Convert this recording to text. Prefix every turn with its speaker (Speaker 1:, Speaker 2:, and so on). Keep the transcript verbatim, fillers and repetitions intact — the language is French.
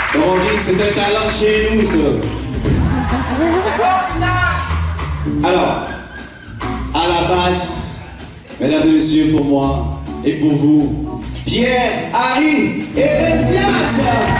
Speaker 1: Comme on dit, c'est un talent chez nous, ça. Alors, à la basse, mesdames et messieurs, pour moi et pour vous, Pierre, Harry et Elias.